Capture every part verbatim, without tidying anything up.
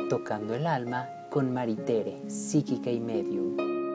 Tocando el alma con Maritere, psíquica y medium.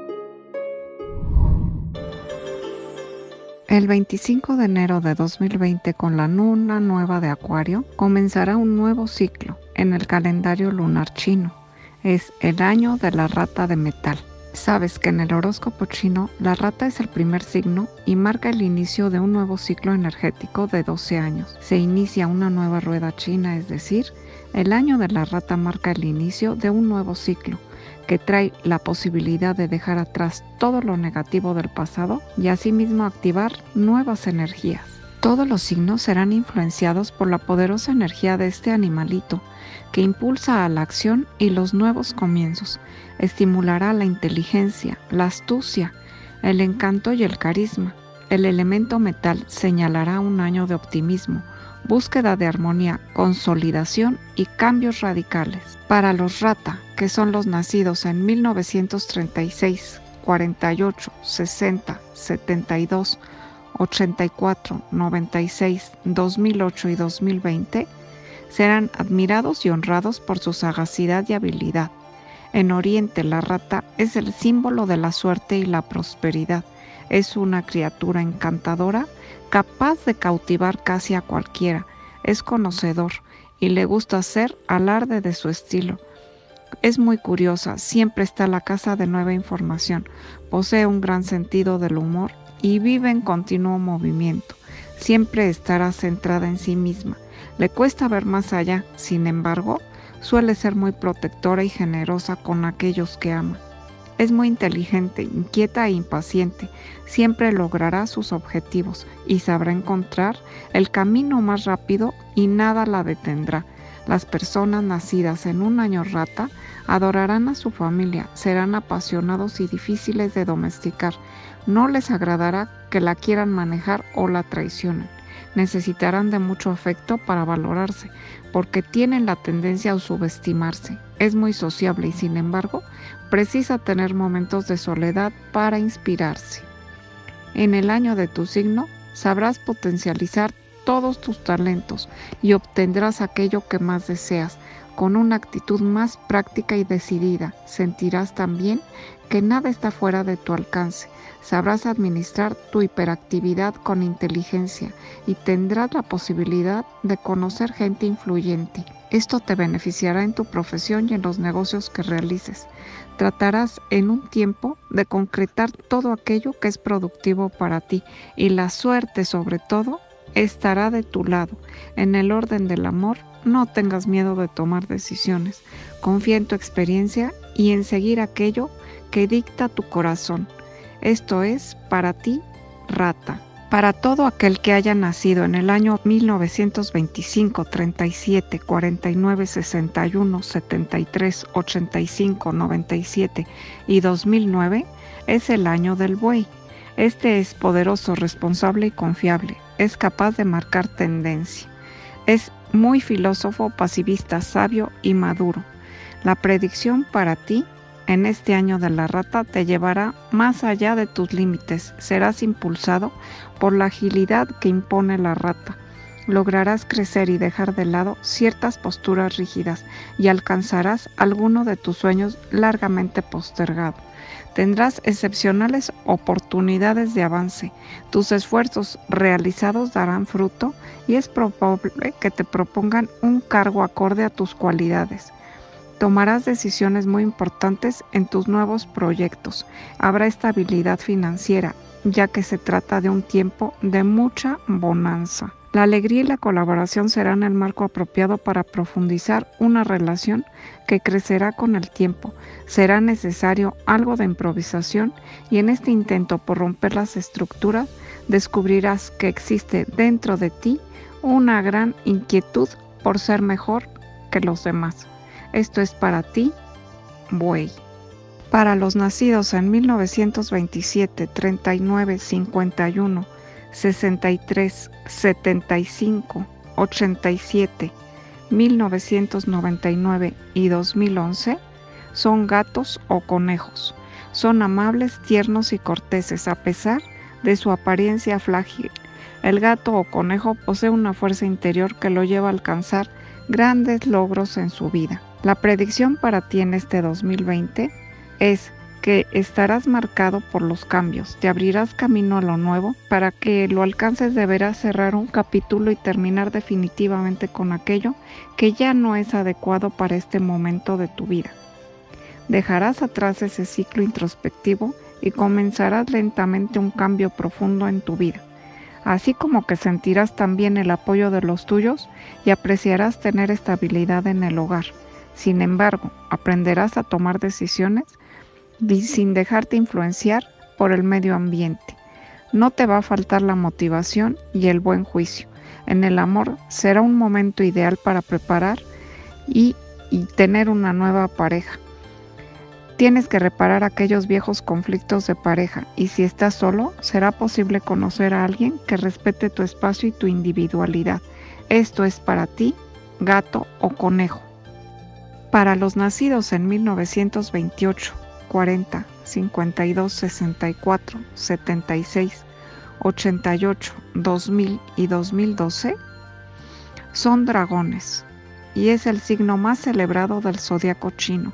El veinticinco de enero de dos mil veinte, con la luna nueva de Acuario, comenzará un nuevo ciclo en el calendario lunar chino. Es el año de la rata de metal. Sabes que en el horóscopo chino, la rata es el primer signo y marca el inicio de un nuevo ciclo energético de doce años. Se inicia una nueva rueda china, es decir, el año de la rata marca el inicio de un nuevo ciclo, que trae la posibilidad de dejar atrás todo lo negativo del pasado y asimismo activar nuevas energías. Todos los signos serán influenciados por la poderosa energía de este animalito, que impulsa a la acción y los nuevos comienzos. Estimulará la inteligencia, la astucia, el encanto y el carisma. El elemento metal señalará un año de optimismo, búsqueda de armonía, consolidación y cambios radicales. Para los rata, que son los nacidos en mil novecientos treinta y seis, cuarenta y ocho, sesenta, setenta y dos, ochenta y cuatro, noventa y seis, dos mil ocho y dos mil veinte, serán admirados y honrados por su sagacidad y habilidad. En Oriente, la rata es el símbolo de la suerte y la prosperidad. Es una criatura encantadora, capaz de cautivar casi a cualquiera. Es conocedor y le gusta hacer alarde de su estilo. Es muy curiosa, siempre está a la caza de nueva información. Posee un gran sentido del humor y vive en continuo movimiento. Siempre estará centrada en sí misma. Le cuesta ver más allá, sin embargo, suele ser muy protectora y generosa con aquellos que ama. Es muy inteligente, inquieta e impaciente. Siempre logrará sus objetivos y sabrá encontrar el camino más rápido y nada la detendrá. Las personas nacidas en un año rata adorarán a su familia, serán apasionados y difíciles de domesticar. No les agradará que la quieran manejar o la traicionen. Necesitarán de mucho afecto para valorarse, porque tienen la tendencia a subestimarse. Es muy sociable y, sin embargo, precisa tener momentos de soledad para inspirarse. En el año de tu signo, sabrás potencializar todos tus talentos y obtendrás aquello que más deseas. Con una actitud más práctica y decidida, sentirás también que nada está fuera de tu alcance. Sabrás administrar tu hiperactividad con inteligencia y tendrás la posibilidad de conocer gente influyente. Esto te beneficiará en tu profesión y en los negocios que realices. Tratarás en un tiempo de concretar todo aquello que es productivo para ti y la suerte, sobre todo, estará de tu lado. En el orden del amor, no tengas miedo de tomar decisiones. Confía en tu experiencia y en seguir aquello que dicta tu corazón. Esto es para ti, rata. Para todo aquel que haya nacido en el año mil novecientos veinticinco, treinta y siete, cuarenta y nueve, sesenta y uno, setenta y tres, ochenta y cinco, noventa y siete y dos mil nueve, es el año del buey. Este es poderoso, responsable y confiable. Es capaz de marcar tendencia. Es muy filósofo, pacifista, sabio y maduro. La predicción para ti en este año de la rata te llevará más allá de tus límites. Serás impulsado por la agilidad que impone la rata. Lograrás crecer y dejar de lado ciertas posturas rígidas y alcanzarás alguno de tus sueños largamente postergados. Tendrás excepcionales oportunidades de avance. Tus esfuerzos realizados darán fruto y es probable que te propongan un cargo acorde a tus cualidades. Tomarás decisiones muy importantes en tus nuevos proyectos. Habrá estabilidad financiera, ya que se trata de un tiempo de mucha bonanza. La alegría y la colaboración serán el marco apropiado para profundizar una relación que crecerá con el tiempo. Será necesario algo de improvisación y en este intento por romper las estructuras descubrirás que existe dentro de ti una gran inquietud por ser mejor que los demás. Esto es para ti, buey. Para los nacidos en mil novecientos veintisiete, treinta y nueve, cincuenta y uno, sesenta y tres, setenta y cinco, ochenta y siete, mil novecientos noventa y nueve y dos mil once, son gatos o conejos. Son amables, tiernos y corteses a pesar de su apariencia frágil. El gato o conejo posee una fuerza interior que lo lleva a alcanzar grandes logros en su vida. La predicción para ti en este dos mil veinte es que estarás marcado por los cambios, te abrirás camino a lo nuevo. Para que lo alcances deberás cerrar un capítulo y terminar definitivamente con aquello que ya no es adecuado para este momento de tu vida. Dejarás atrás ese ciclo introspectivo y comenzarás lentamente un cambio profundo en tu vida, así como que sentirás también el apoyo de los tuyos y apreciarás tener estabilidad en el hogar. Sin embargo, aprenderás a tomar decisiones sin dejarte influenciar por el medio ambiente. No te va a faltar la motivación y el buen juicio. En el amor será un momento ideal para preparar y, y tener una nueva pareja. Tienes que reparar aquellos viejos conflictos de pareja, y si estás solo, será posible conocer a alguien que respete tu espacio y tu individualidad. Esto es para ti, gato o conejo. Para los nacidos en mil novecientos veintiocho, cuarenta, cincuenta y dos, sesenta y cuatro, setenta y seis, ochenta y ocho, dos mil y dos mil doce, son dragones, y es el signo más celebrado del zodiaco chino.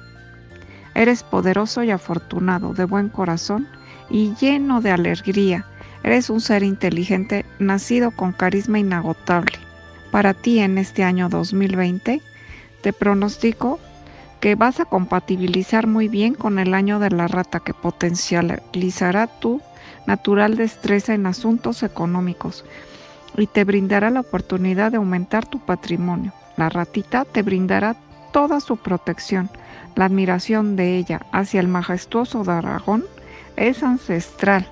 Eres poderoso y afortunado, de buen corazón y lleno de alegría. Eres un ser inteligente, nacido con carisma inagotable. Para ti en este año dos mil veinte, te pronostico que vas a compatibilizar muy bien con el año de la rata, que potencializará tu natural destreza en asuntos económicos y te brindará la oportunidad de aumentar tu patrimonio. La ratita te brindará toda su protección. La admiración de ella hacia el majestuoso dragón es ancestral.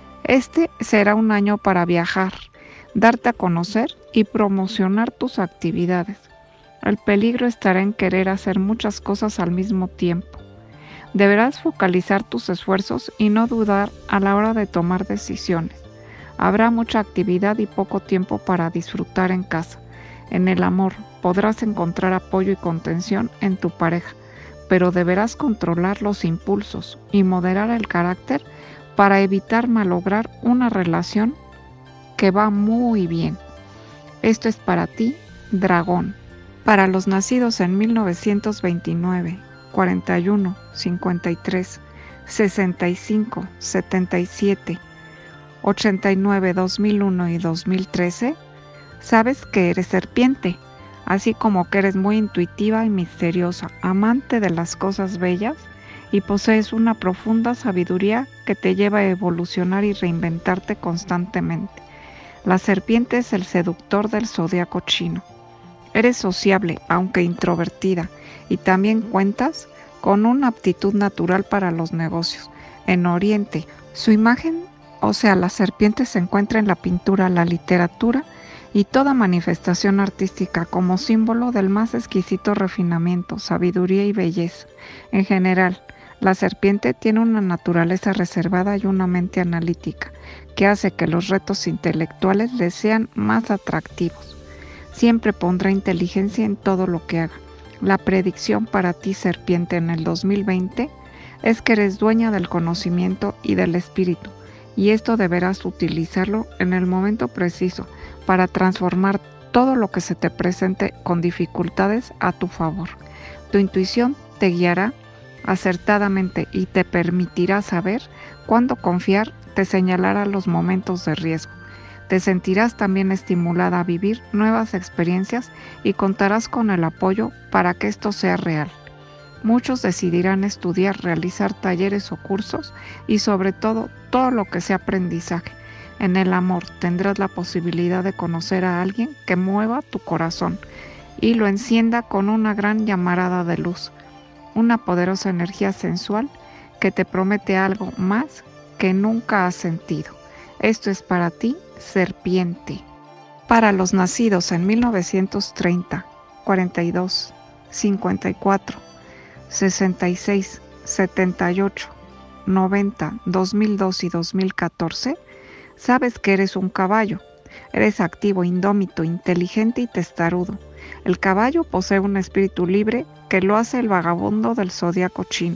Este será un año para viajar, darte a conocer y promocionar tus actividades. El peligro estará en querer hacer muchas cosas al mismo tiempo. Deberás focalizar tus esfuerzos y no dudar a la hora de tomar decisiones. Habrá mucha actividad y poco tiempo para disfrutar en casa. En el amor podrás encontrar apoyo y contención en tu pareja, pero deberás controlar los impulsos y moderar el carácter para evitar malograr una relación que va muy bien. Esto es para ti, dragón. Para los nacidos en mil novecientos veintinueve, cuarenta y uno, cincuenta y tres, sesenta y cinco, setenta y siete, ochenta y nueve, dos mil uno y dos mil trece, sabes que eres serpiente, así como que eres muy intuitiva y misteriosa, amante de las cosas bellas y posees una profunda sabiduría que te lleva a evolucionar y reinventarte constantemente. La serpiente es el seductor del zodiaco chino. Eres sociable, aunque introvertida, y también cuentas con una aptitud natural para los negocios. En Oriente, su imagen, o sea, la serpiente, se encuentra en la pintura, la literatura y toda manifestación artística como símbolo del más exquisito refinamiento, sabiduría y belleza. En general, la serpiente tiene una naturaleza reservada y una mente analítica que hace que los retos intelectuales les sean más atractivos. Siempre pondrá inteligencia en todo lo que haga. La predicción para ti, serpiente, en el dos mil veinte es que eres dueña del conocimiento y del espíritu, y esto deberás utilizarlo en el momento preciso para transformar todo lo que se te presente con dificultades a tu favor. Tu intuición te guiará acertadamente y te permitirá saber cuándo confiar, te señalará los momentos de riesgo. Te sentirás también estimulada a vivir nuevas experiencias y contarás con el apoyo para que esto sea real. Muchos decidirán estudiar, realizar talleres o cursos y sobre todo todo lo que sea aprendizaje. En el amor tendrás la posibilidad de conocer a alguien que mueva tu corazón y lo encienda con una gran llamarada de luz, una poderosa energía sensual que te promete algo más que nunca has sentido. Esto es para ti, serpiente. Para los nacidos en mil novecientos treinta, cuarenta y dos, cincuenta y cuatro, sesenta y seis, setenta y ocho, noventa, dos mil dos y dos mil catorce, sabes que eres un caballo. Eres activo, indómito, inteligente y testarudo. El caballo posee un espíritu libre que lo hace el vagabundo del zodiaco chino.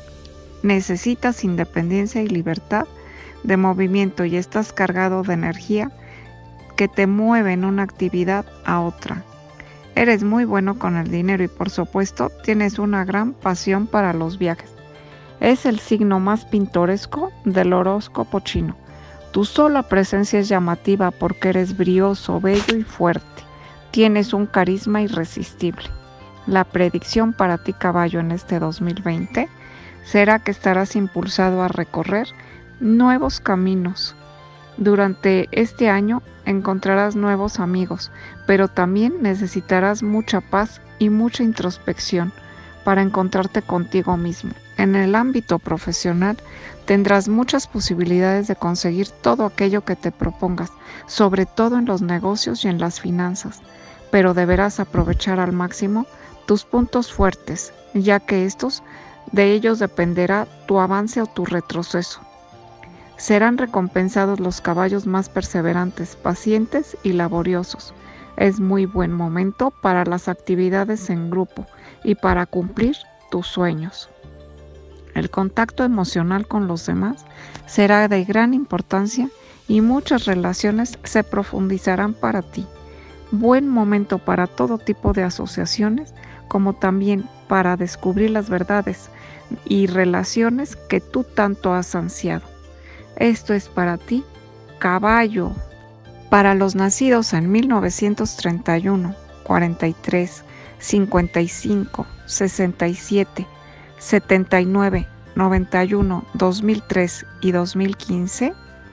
Necesitas independencia y libertad de movimiento y estás cargado de energía que te mueve en una actividad a otra. Eres muy bueno con el dinero y por supuesto tienes una gran pasión para los viajes. Es el signo más pintoresco del horóscopo chino. Tu sola presencia es llamativa porque eres brioso, bello y fuerte. Tienes un carisma irresistible. La predicción para ti, caballo, en este dos mil veinte será que estarás impulsado a recorrer nuevos caminos. Durante este año encontrarás nuevos amigos, pero también necesitarás mucha paz y mucha introspección para encontrarte contigo mismo. En el ámbito profesional tendrás muchas posibilidades de conseguir todo aquello que te propongas, sobre todo en los negocios y en las finanzas, pero deberás aprovechar al máximo tus puntos fuertes, ya que estos, de ellos dependerá tu avance o tu retroceso. Serán recompensados los caballos más perseverantes, pacientes y laboriosos. Es muy buen momento para las actividades en grupo y para cumplir tus sueños. El contacto emocional con los demás será de gran importancia y muchas relaciones se profundizarán para ti. Buen momento para todo tipo de asociaciones, como también para descubrir las verdades y relaciones que tú tanto has ansiado. Esto es para ti, caballo. Para los nacidos en mil novecientos treinta y uno, cuarenta y tres, cincuenta y cinco, sesenta y siete, setenta y nueve, noventa y uno, dos mil tres y dos mil quince,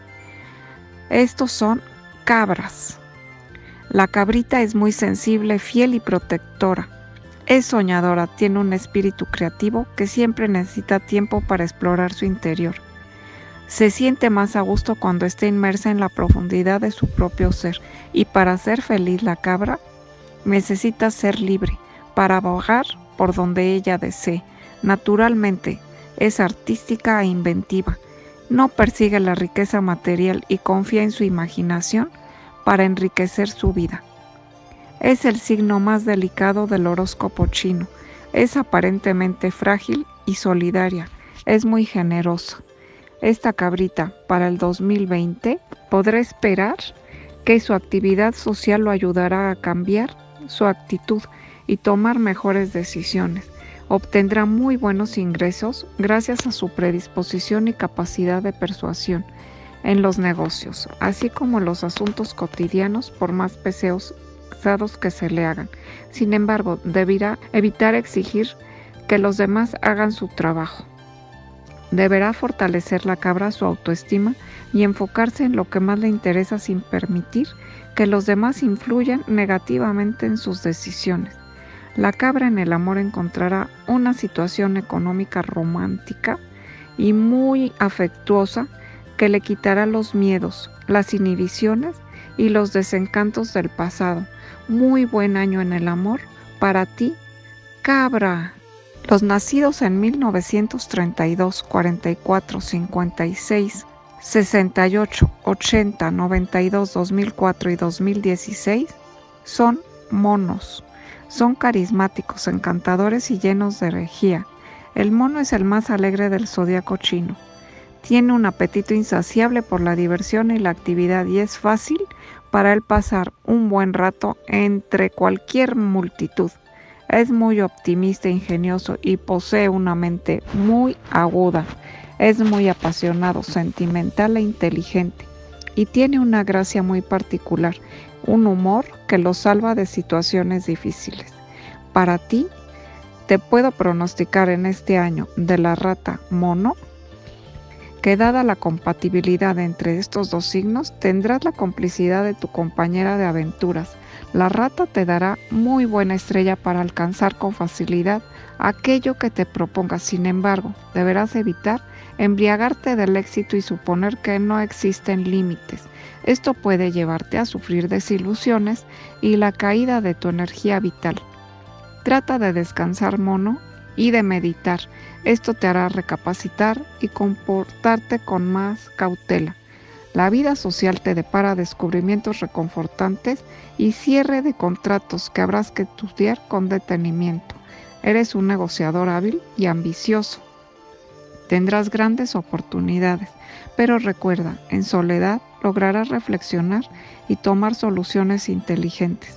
estos son cabras. La cabrita es muy sensible, fiel y protectora. Es soñadora, tiene un espíritu creativo que siempre necesita tiempo para explorar su interior. Se siente más a gusto cuando está inmersa en la profundidad de su propio ser, y para ser feliz la cabra necesita ser libre, para vagar por donde ella desee. Naturalmente, es artística e inventiva. No persigue la riqueza material y confía en su imaginación para enriquecer su vida. Es el signo más delicado del horóscopo chino. Es aparentemente frágil y solidaria. Es muy generosa. Esta cabrita para el dos mil veinte podrá esperar que su actividad social lo ayudará a cambiar su actitud y tomar mejores decisiones. Obtendrá muy buenos ingresos gracias a su predisposición y capacidad de persuasión en los negocios, así como en los asuntos cotidianos, por más pesados que se le hagan. Sin embargo, deberá evitar exigir que los demás hagan su trabajo. Deberá fortalecer la cabra su autoestima y enfocarse en lo que más le interesa sin permitir que los demás influyan negativamente en sus decisiones. La cabra en el amor encontrará una situación económica romántica y muy afectuosa que le quitará los miedos, las inhibiciones y los desencantos del pasado. Muy buen año en el amor para ti, cabra. Los nacidos en mil novecientos treinta y dos, cuarenta y cuatro, cincuenta y seis, sesenta y ocho, ochenta, noventa y dos, dos mil cuatro y dos mil dieciséis son monos. Son carismáticos, encantadores y llenos de energía. El mono es el más alegre del zodiaco chino. Tiene un apetito insaciable por la diversión y la actividad y es fácil para él pasar un buen rato entre cualquier multitud. Es muy optimista, ingenioso y posee una mente muy aguda. Es muy apasionado, sentimental e inteligente y tiene una gracia muy particular, un humor que lo salva de situaciones difíciles. Para ti, te puedo pronosticar en este año de la rata mono que, dada la compatibilidad entre estos dos signos, tendrás la complicidad de tu compañera de aventuras. La rata te dará muy buena estrella para alcanzar con facilidad aquello que te propongas. Sin embargo, deberás evitar embriagarte del éxito y suponer que no existen límites. Esto puede llevarte a sufrir desilusiones y la caída de tu energía vital. Trata de descansar, mono, y de meditar. Esto te hará recapacitar y comportarte con más cautela. La vida social te depara descubrimientos reconfortantes y cierre de contratos que habrás que estudiar con detenimiento. Eres un negociador hábil y ambicioso. Tendrás grandes oportunidades, pero recuerda, en soledad lograrás reflexionar y tomar soluciones inteligentes.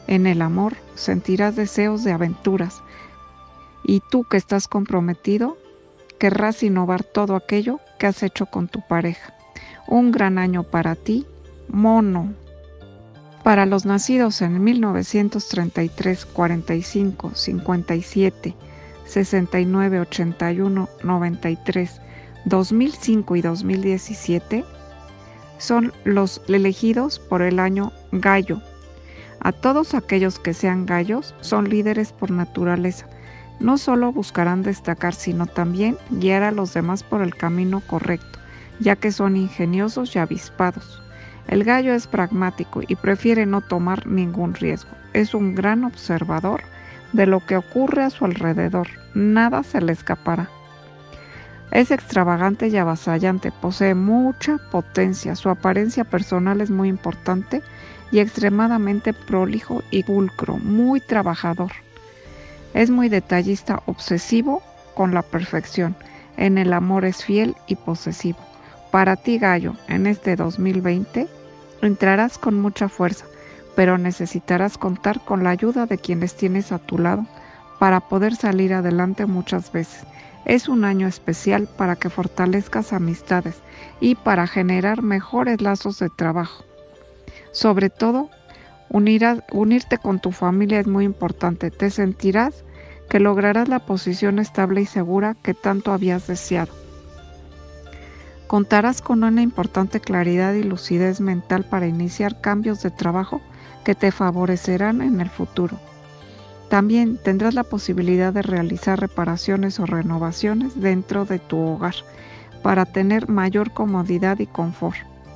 En el amor sentirás deseos de aventuras y tú que estás comprometido querrás innovar todo aquello que has hecho con tu pareja. Un gran año para ti, mono. Para los nacidos en mil novecientos treinta y tres, cuarenta y cinco, cincuenta y siete, sesenta y nueve, ochenta y uno, noventa y tres, dos mil cinco y dos mil diecisiete, son los elegidos por el año Gallo. A todos aquellos que sean gallos son líderes por naturaleza. No solo buscarán destacar, sino también guiar a los demás por el camino correcto, ya que son ingeniosos y avispados. El gallo es pragmático y prefiere no tomar ningún riesgo. Es un gran observador de lo que ocurre a su alrededor. Nada se le escapará. Es extravagante y avasallante, posee mucha potencia. Su apariencia personal es muy importante y extremadamente prolijo y pulcro, muy trabajador. Es muy detallista, obsesivo con la perfección. En el amor es fiel y posesivo. Para ti, gallo, en este dos mil veinte, entrarás con mucha fuerza, pero necesitarás contar con la ayuda de quienes tienes a tu lado para poder salir adelante muchas veces. Es un año especial para que fortalezcas amistades y para generar mejores lazos de trabajo. Sobre todo, unirás, unirte con tu familia es muy importante. Te sentirás que lograrás la posición estable y segura que tanto habías deseado. Contarás con una importante claridad y lucidez mental para iniciar cambios de trabajo que te favorecerán en el futuro. También tendrás la posibilidad de realizar reparaciones o renovaciones dentro de tu hogar para tener mayor comodidad y confort.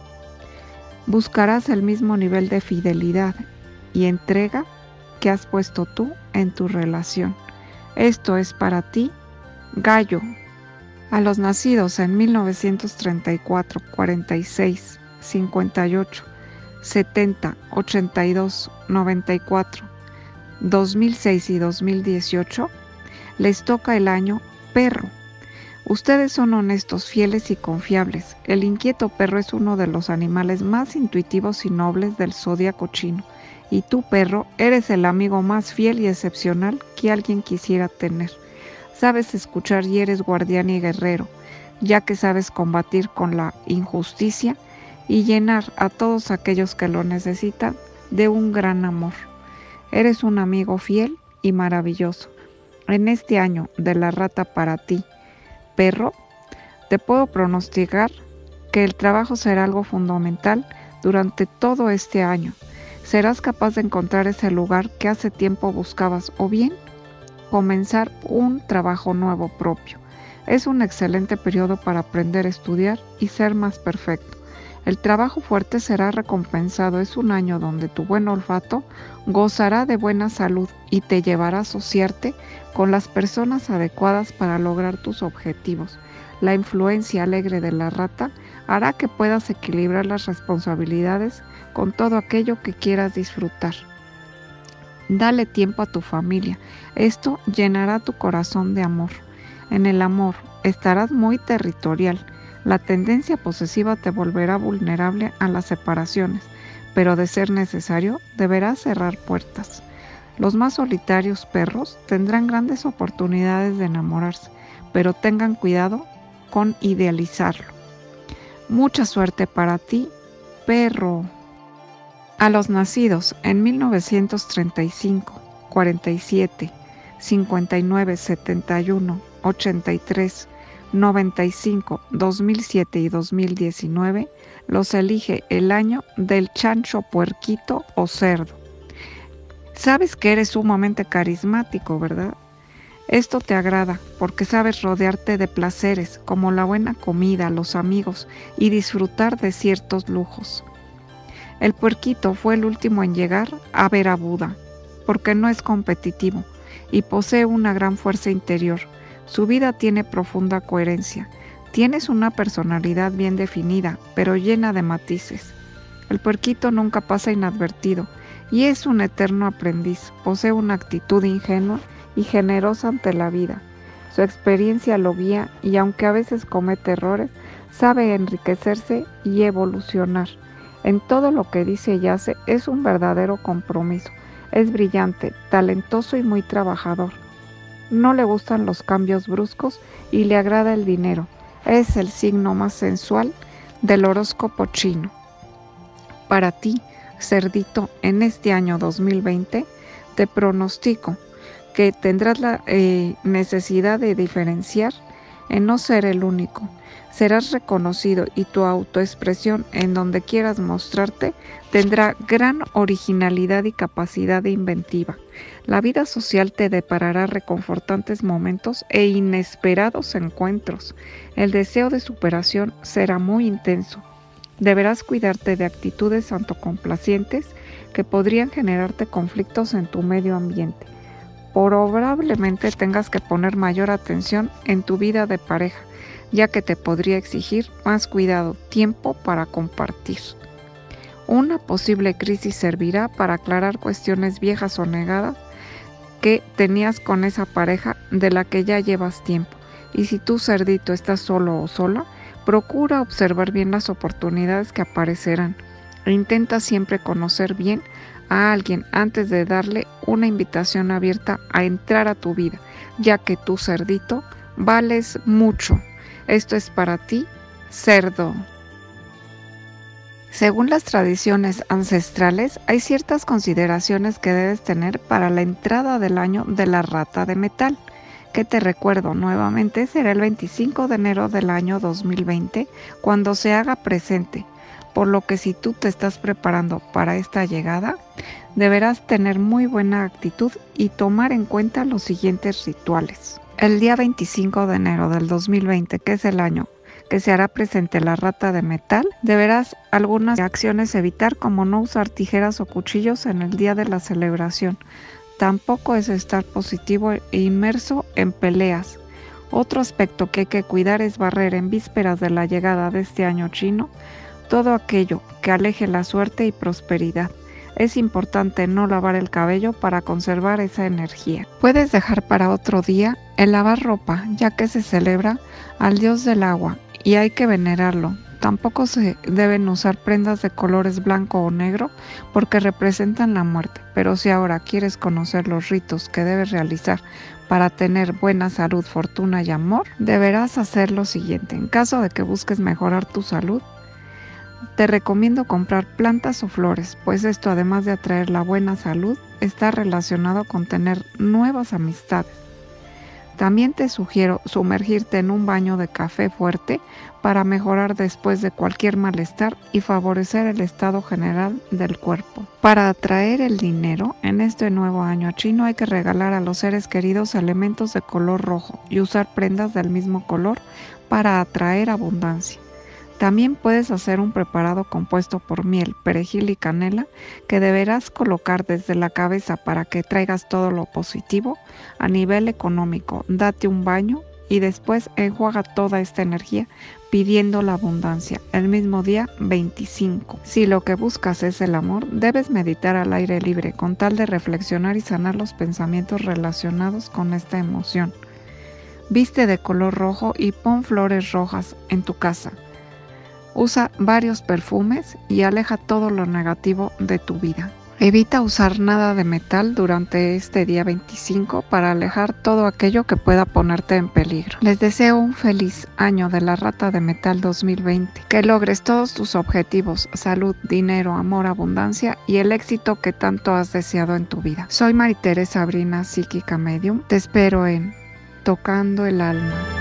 Buscarás el mismo nivel de fidelidad y entrega que has puesto tú en tu relación. Esto es para ti, gallo. A los nacidos en mil novecientos treinta y cuatro, cuarenta y seis, cincuenta y ocho, setenta, ochenta y dos, noventa y cuatro, dos mil seis y dos mil dieciocho, les toca el año perro. Ustedes son honestos, fieles y confiables. El inquieto perro es uno de los animales más intuitivos y nobles del zodiaco chino. Y tú, perro, eres el amigo más fiel y excepcional que alguien quisiera tener. Sabes escuchar y eres guardián y guerrero, ya que sabes combatir con la injusticia y llenar a todos aquellos que lo necesitan de un gran amor. Eres un amigo fiel y maravilloso. En este año de la rata para ti, perro, te puedo pronosticar que el trabajo será algo fundamental durante todo este año. Serás capaz de encontrar ese lugar que hace tiempo buscabas o bien comenzar un trabajo nuevo propio. Es un excelente periodo para aprender a estudiar y ser más perfecto. El trabajo fuerte será recompensado. Es un año donde tu buen olfato gozará de buena salud y te llevará a asociarte con las personas adecuadas para lograr tus objetivos. La influencia alegre de la rata hará que puedas equilibrar las responsabilidades con todo aquello que quieras disfrutar. Dale tiempo a tu familia. Esto llenará tu corazón de amor. En el amor estarás muy territorial. La tendencia posesiva te volverá vulnerable a las separaciones, pero de ser necesario, deberás cerrar puertas. Los más solitarios perros tendrán grandes oportunidades de enamorarse, pero tengan cuidado con idealizarlo. Mucha suerte para ti, perro. A los nacidos en mil novecientos treinta y cinco, cuarenta y siete, cincuenta y nueve, setenta y uno, ochenta y tres, noventa y cinco, dos mil siete y dos mil diecinueve, los elige el año del chancho, puerquito o cerdo. Sabes que eres sumamente carismático, ¿verdad? Esto te agrada porque sabes rodearte de placeres como la buena comida, los amigos y disfrutar de ciertos lujos. El puerquito fue el último en llegar a ver a Buda, porque no es competitivo y posee una gran fuerza interior. Su vida tiene profunda coherencia. Tienes una personalidad bien definida, pero llena de matices. El puerquito nunca pasa inadvertido y es un eterno aprendiz. Posee una actitud ingenua y generosa ante la vida. Su experiencia lo guía y aunque a veces comete errores, sabe enriquecerse y evolucionar. En todo lo que dice y hace es un verdadero compromiso. Es brillante, talentoso y muy trabajador. No le gustan los cambios bruscos y le agrada el dinero. Es el signo más sensual del horóscopo chino. Para ti, Cerdito, en este año dos mil veinte, te pronostico que tendrás la eh, necesidad de diferenciar en no ser el único. Serás reconocido y tu autoexpresión en donde quieras mostrarte tendrá gran originalidad y capacidad inventiva. La vida social te deparará reconfortantes momentos e inesperados encuentros. El deseo de superación será muy intenso. Deberás cuidarte de actitudes autocomplacientes que podrían generarte conflictos en tu medio ambiente. Probablemente tengas que poner mayor atención en tu vida de pareja, ya que te podría exigir más cuidado, tiempo para compartir. Una posible crisis servirá para aclarar cuestiones viejas o negadas que tenías con esa pareja de la que ya llevas tiempo. Y si tú, Cerdito, estás solo o sola, procura observar bien las oportunidades que aparecerán. E intenta siempre conocer bien a alguien antes de darle una invitación abierta a entrar a tu vida, ya que tú, Cerdito, vales mucho. Esto es para ti, cerdo. Según las tradiciones ancestrales, hay ciertas consideraciones que debes tener para la entrada del año de la rata de metal, que te recuerdo nuevamente será el veinticinco de enero del año dos mil veinte cuando se haga presente, por lo que si tú te estás preparando para esta llegada, deberás tener muy buena actitud y tomar en cuenta los siguientes rituales. El día veinticinco de enero del dos mil veinte, que es el año que se hará presente la rata de metal, deberás algunas acciones evitar, como no usar tijeras o cuchillos en el día de la celebración. Tampoco es estar positivo e inmerso en peleas. Otro aspecto que hay que cuidar es barrer en vísperas de la llegada de este año chino todo aquello que aleje la suerte y prosperidad. Es importante no lavar el cabello para conservar esa energía. Puedes dejar para otro día el lavar ropa, ya que se celebra al dios del agua y hay que venerarlo. Tampoco se deben usar prendas de colores blanco o negro porque representan la muerte. Pero si ahora quieres conocer los ritos que debes realizar para tener buena salud, fortuna y amor, deberás hacer lo siguiente. En caso de que busques mejorar tu salud, te recomiendo comprar plantas o flores, pues esto, además de atraer la buena salud, está relacionado con tener nuevas amistades. También te sugiero sumergirte en un baño de café fuerte para mejorar después de cualquier malestar y favorecer el estado general del cuerpo. Para atraer el dinero, en este nuevo año chino hay que regalar a los seres queridos elementos de color rojo y usar prendas del mismo color para atraer abundancia. También puedes hacer un preparado compuesto por miel, perejil y canela que deberás colocar desde la cabeza para que traigas todo lo positivo a nivel económico. Date un baño y después enjuaga toda esta energía pidiendo la abundancia el mismo día veinticinco. Si lo que buscas es el amor, debes meditar al aire libre con tal de reflexionar y sanar los pensamientos relacionados con esta emoción. Viste de color rojo y pon flores rojas en tu casa. Usa varios perfumes y aleja todo lo negativo de tu vida. Evita usar nada de metal durante este día veinticinco para alejar todo aquello que pueda ponerte en peligro. Les deseo un feliz año de la rata de metal dos mil veinte. Que logres todos tus objetivos: salud, dinero, amor, abundancia y el éxito que tanto has deseado en tu vida. Soy Maritere Sabrina, psíquica medium. Te espero en Tocando el Alma.